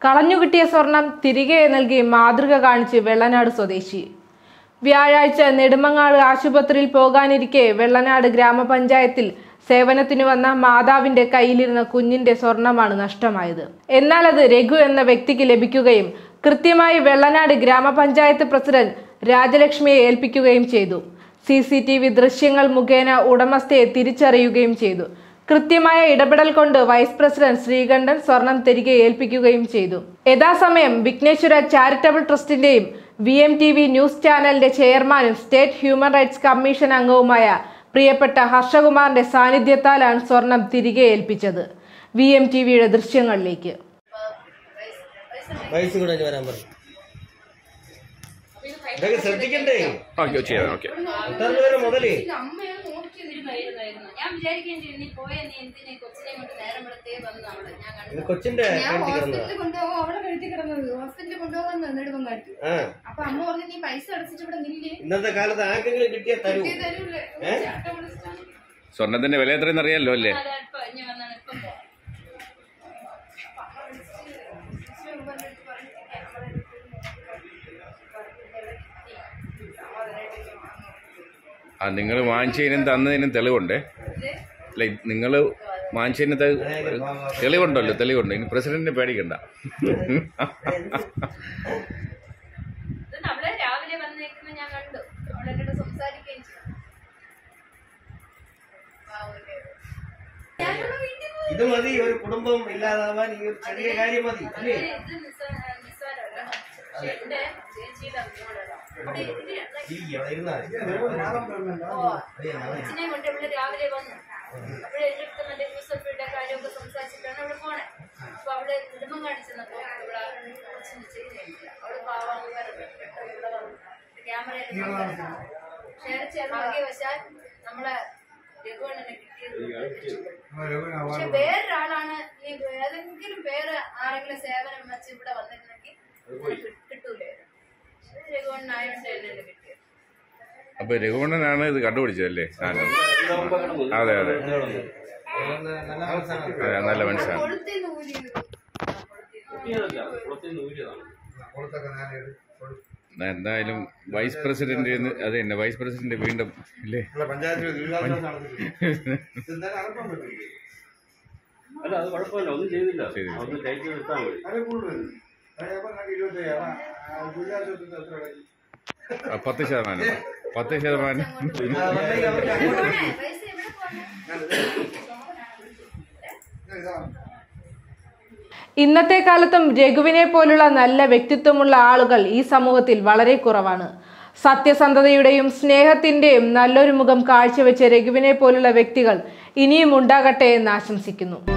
കളഞ്ഞുകിട്ടിയ സ്വർണം തിരികെ നൽകി മാതൃക കാണിച്ച് വെള്ളനാട് സ്വദേശി. വ്യാഴാഴ്ച നെടുമങ്ങാട് ആശുപത്രിയിൽ പോകാനിരിക്കെ വെള്ളനാട് ഗ്രാമപഞ്ചായത്തിൽ സേവനത്തിനു വന്ന മാതാവിന്റെ കയ്യിലിരുന്ന കുഞ്ഞിന്റെ സ്വർണമാണ് നഷ്ടമായത്. എന്നാൽ അത് രഘു എന്ന വ്യക്തിക്ക് ലഭിക്കുകയും കൃത്യമായി വെള്ളനാട് ഗ്രാമപഞ്ചായത്ത് പ്രസിഡന്റ് രാജലക്ഷ്മിയെ ഏൽപ്പിക്കുകയും ചെയ്തു. CCTV ദൃശ്യങ്ങൾ മുഖേന ഉടമസ്ഥയെ തിരിച്ചറിയുകയും ചെയ്തു. കൃത്യമായ ഇടപെടൽ കൊണ്ട് വൈസ് പ്രസിഡന്റ് ശ്രീകണ്ഠൻ സ്വർണം തിരികെ ഏൽപ്പിക്കുകയും ചെയ്തു. യഥാസമയം വിഘ്നേശ്വര ചാരിറ്റബിൾ ട്രസ്റ്റിന്റെയും VMTV ന്യൂസ് ചാനലിന്റെ ചെയർമാനും സ്റ്റേറ്റ് ഹ്യൂമൻ റൈറ്റ്സ് കമ്മീഷൻ അംഗവുമായ പ്രിയപ്പെട്ട ഹർഷകുമാറിന്റെ സാന്നിധ്യത്താലാണ് സ്വർണം തിരികെ ഏൽപ്പിച്ചത്. VMTVയുടെ ദൃശ്യങ്ങളിലേക്ക്. കൊച്ചിന്റെ അപ്പൊ അമ്മ പറഞ്ഞു നീ പൈസ അടച്ചിട്ട് ഇവിടെ നില്ലേ. ഇന്നത്തെ കാലത്ത് ആർക്കെങ്കിലും കിട്ടിയ തരൂ. സ്വർണത്തിന്റെ വില എത്രയെന്ന് അറിയാലോ അല്ലേ? ആ നിങ്ങൾ വാങ്ങിച്ചതിനും തന്നതിനും തെളിവുണ്ടേ. ലൈക്ക് നിങ്ങൾ വാങ്ങിച്ചതിന് തെളിവുണ്ടല്ലോ, തെളിവുണ്ട്. ഇനി പ്രസിഡന്റിനെ പേടിക്കണ്ട. ഇത് മതി, ഒരു കുടുംബം ഇല്ലാതാവാൻ ഈ ഒരു ചെറിയ കാര്യം മതി അല്ലേ? അച്ഛനെ കൊണ്ട് ഇവിടെ രാവിലെ വന്നു. അവിടെ എന്റെ മറ്റേ യൂസഫിയുടെ കാര്യമൊക്കെ സംസാരിച്ചിട്ടാണ് അവിടെ പോണേ. അപ്പൊ അവിടെ കുടുംബം കാണിച്ചെന്നപ്പോ ഇവിടെ കൊച്ചിന് ചെയ്യുന്നില്ല. അവിടെ പാവം ഇവിടെ വന്നു ക്യാമറയിൽ ഭാഗ്യവശാൽ നമ്മളെ രഘുവണ്ണനെ കിട്ടിയത്. പക്ഷെ വേറൊരാളാണ് ഈ ഏതെങ്കിലും വേറെ ആരെങ്കിലും സേവനം വെച്ച് ഇവിടെ വന്നിരുന്നെങ്കിൽ കിട്ടൂലേ. രഘുവണ്ണനായോണ്ട് തന്നെ കിട്ടിയത്. അപ്പൊ രഘുവണ്ണനാണ് ഇത് കണ്ടുപിടിച്ചതല്ലേ? അതെ അതെ, നല്ല മനസ്സിലാണ്. എന്തായാലും വൈസ് പ്രസിഡന്റ് അത് തന്നെ, വൈസ് പ്രസിഡന്റ് വീണ്ടും ഇല്ലേ? അല്ല അത് കുഴപ്പമില്ല, ഒന്നും ചെയ്തില്ല. 10%. ഇന്നത്തെ കാലത്തും രഘുവിനെ പോലുള്ള നല്ല വ്യക്തിത്വമുള്ള ആളുകൾ ഈ സമൂഹത്തിൽ വളരെ കുറവാണ്. സത്യസന്ധതയുടെയും സ്നേഹത്തിന്റെയും നല്ലൊരു മുഖം കാഴ്ചവെച്ച രഘുവിനെ പോലുള്ള വ്യക്തികൾ ഇനിയും ഉണ്ടാകട്ടെ എന്ന് ആശംസിക്കുന്നു.